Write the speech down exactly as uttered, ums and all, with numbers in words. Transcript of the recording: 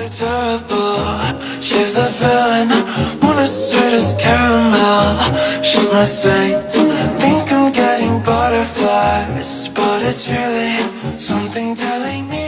her terrible. She's a villain, wanna sweet as caramel. She's my saint, think I'm getting butterflies, but it's really something telling me